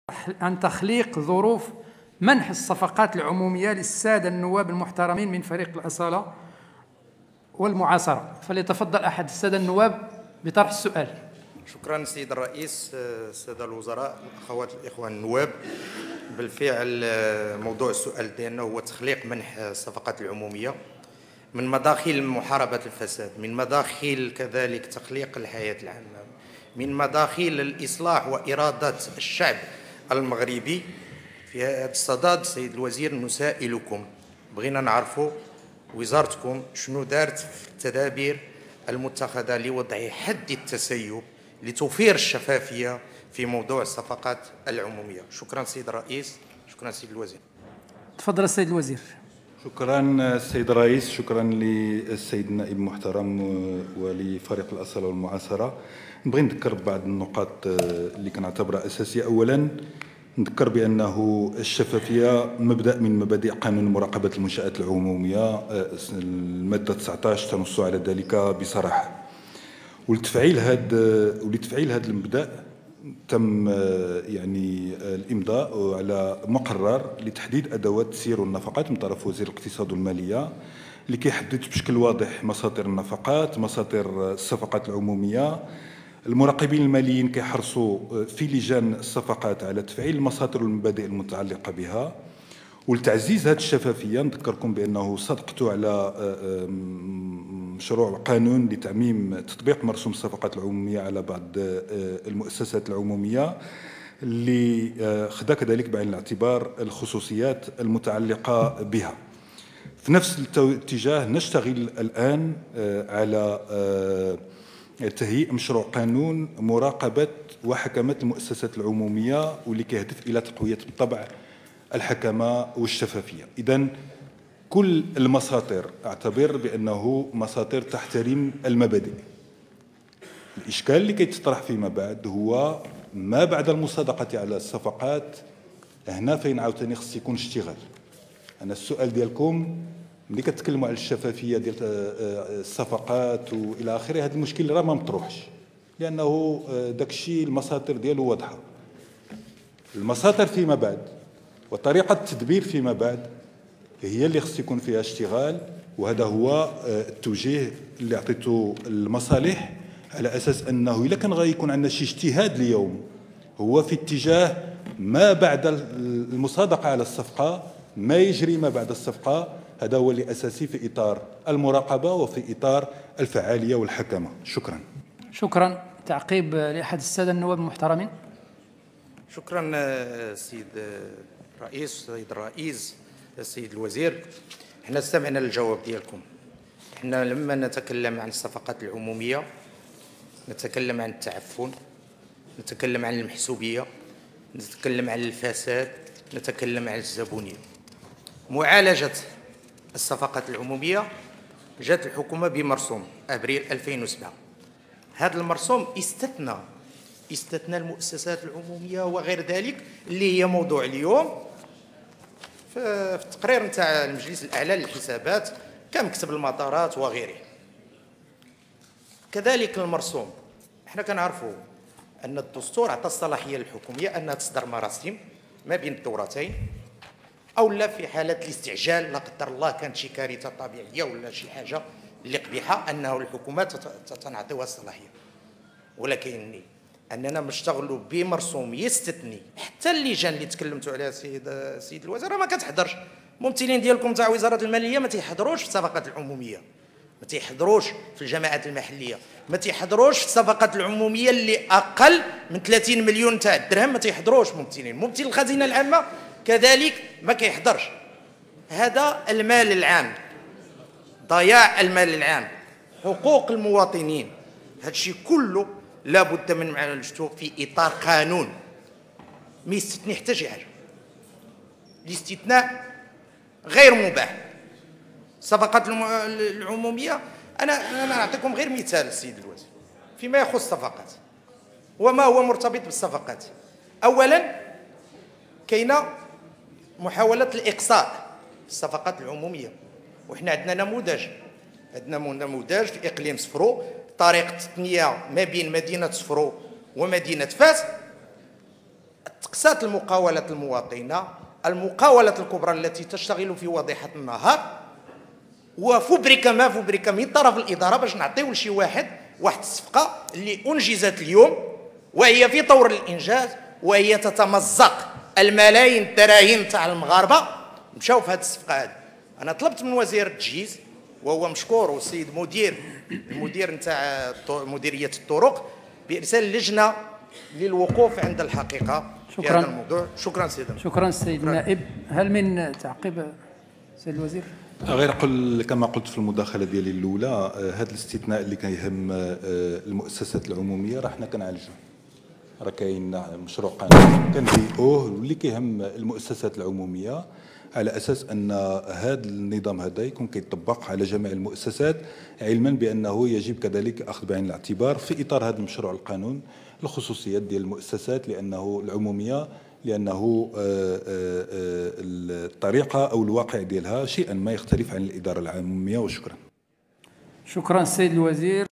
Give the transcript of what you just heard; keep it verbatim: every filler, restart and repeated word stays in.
عن تخليق ظروف منح الصفقات العمومية للسادة النواب المحترمين من فريق الأصالة والمعاصرة. فليتفضل أحد السادة النواب بطرح السؤال. شكرا سيد الرئيس. السادة الوزراء، أخوات الإخوان النواب، بالفعل موضوع السؤال ديالنا هو تخليق منح الصفقات العمومية من مداخل محاربة الفساد، من مداخل كذلك تخليق الحياة العامة، من مداخل الإصلاح وإرادة الشعب المغربي. في هذا الصدد سيد الوزير نسائلكم، بغينا نعرفوا وزارتكم شنو دارت في التدابير المتخذة لوضع حد التسيب لتوفير الشفافية في موضوع الصفقات العمومية. شكرا سيد الرئيس، شكرا سيد الوزير. تفضل السيد الوزير. شكرا السيد الرئيس، شكرا للسيد النائب المحترم ولفريق الأصالة والمعاصرة. نبغي نذكر بعض النقاط اللي كنعتبرها أساسية. أولا نذكر بأنه الشفافية مبدأ من مبادئ قانون مراقبة المنشآت العمومية، المادة تسعة عشر تنص على ذلك بصراحة. ولتفعيل هذا ولتفعيل هذا المبدأ تم يعني الإمضاء على مقرر لتحديد أدوات تسيير النفقات من طرف وزير الاقتصاد والمالية، اللي كيحدد بشكل واضح مصادر النفقات، مصادر الصفقات العمومية. المراقبين الماليين كيحرصوا في لجان الصفقات على تفعيل المصادر والمبادئ المتعلقة بها. ولتعزيز هذه الشفافية نذكركم بأنه صدقتوا على مشروع قانون لتعميم تطبيق مرسوم الصفقات العمومية على بعض المؤسسات العمومية، اللي خدا كذلك بعين الاعتبار الخصوصيات المتعلقة بها. في نفس الاتجاه نشتغل الآن على تهيئ مشروع قانون مراقبة وحكمة المؤسسات العمومية، واللي كيهدف إلى تقوية بالطبع الحكمة والشفافية. إذن كل المساطر أعتبر بأنه مساطر تحترم المبادئ. الإشكال اللي كيتطرح فيما بعد هو ما بعد المصادقة على الصفقات. هنا فين عاوتاني خص يكون اشتغال. أنا السؤال ديالكم ملي كتكلموا على الشفافية ديال الصفقات والى اخره، هذا المشكل راه ما مطروحش، لأنه داك الشيء المساطر ديالو واضحة. المساطر فيما بعد وطريقة التدبير فيما بعد هي اللي خص يكون فيها اشتغال، وهذا هو التوجيه اللي عطيته المصالح، على أساس أنه إلا كان غيكون عندنا شي اجتهاد اليوم هو في اتجاه ما بعد المصادقة على الصفقة، ما يجري ما بعد الصفقة، هذا هو اللي أساسي في إطار المراقبة وفي إطار الفعالية والحكمة. شكرا. شكرا. تعقيب لأحد السادة النواب المحترمين. شكرا سيد الرئيس. سيد الرئيس، السيد الوزير، احنا استمعنا للجواب ديالكم. احنا لما نتكلم عن الصفقات العمومية نتكلم عن التعفن، نتكلم عن المحسوبية، نتكلم عن الفساد، نتكلم عن الزبونية. معالجة الصفقات العمومية جاءت الحكومة بمرسوم أبريل ألفين وسبعة. هذا المرسوم استثنى استثنى المؤسسات العمومية وغير ذلك، اللي هي موضوع اليوم في التقرير نتاع المجلس الأعلى للحسابات كمكتب المطارات وغيره. كذلك المرسوم، احنا كنعرفوا أن الدستور عطى الصلاحية للحكومية أنها تصدر مراسيم ما بين الدورتين، أو لا في حالة الاستعجال لا قدر الله كانت شي كارثة طبيعية ولا شي حاجة اللي قبيحة، أنه الحكومات تنعطيوها الصلاحية. ولكن أننا نشتغلوا بمرسوم يستثني حتى اللجان اللي تكلمتوا عليها سيد سيد الوزير ما كتحضرش. الممثلين ديالكم تاع وزارة المالية ما تيحضروش في الصفقات العمومية، ما تيحضروش في الجماعات المحلية، ما تيحضروش في الصفقات العمومية اللي أقل من ثلاثين مليون تاع الدرهم، ما تيحضروش ممثلين. ممثل الخزينة العامة كذلك ما كيحضرش. هذا المال العام، ضياع المال العام، حقوق المواطنين، هذا الشيء كله لابد من معالجته في اطار قانون ما يستثني حتى شي حاجه. الاستثناء غير مباح. الصفقات العموميه، انا انا نعطيكم غير مثال السيد الوزير فيما يخص الصفقات وما هو مرتبط بالصفقات. اولا كاينه محاولة الإقصاء في الصفقات العمومية، وإحنا عندنا نموذج عندنا نموذج في إقليم صفرو، طريقة التثنية ما بين مدينة صفرو ومدينة فاس أقساط المقاولة المواطنة، المقاولة الكبرى التي تشتغل في وضيحة النهار، وفبرك ما فبرك من طرف الإدارة باش نعطيو لشي واحد واحد الصفقة اللي أنجزت اليوم وهي في طور الإنجاز، وهي تتمزق الملايين الدراهم تاع المغاربة مشاو في هذه الصفقة هذه. أنا طلبت من وزير التجهيز وهو مشكور، والسيد مدير المدير نتاع مديرية الطرق بإرسال لجنة للوقوف عند الحقيقة في هذا الموضوع. شكرا سيدنا. شكرا سيد النائب. هل من تعقيب سيد الوزير؟ غير قل كما قلت في المداخله ديالي الاولى، هذا الاستثناء اللي كيهم المؤسسات العموميه راه حنا كنعالجوه. راه كاين مشروع قانون كنبيئوه واللي كيهم المؤسسات العموميه على اساس ان هذا النظام هذا يكون كيطبق على جميع المؤسسات، علما بانه يجب كذلك اخذ بعين الاعتبار في اطار هذا المشروع القانون الخصوصيات ديال المؤسسات، لانه العموميه لانه الطريقه او الواقع ديالها شيئا ما يختلف عن الاداره العموميه. وشكرا. شكرا سيد الوزير.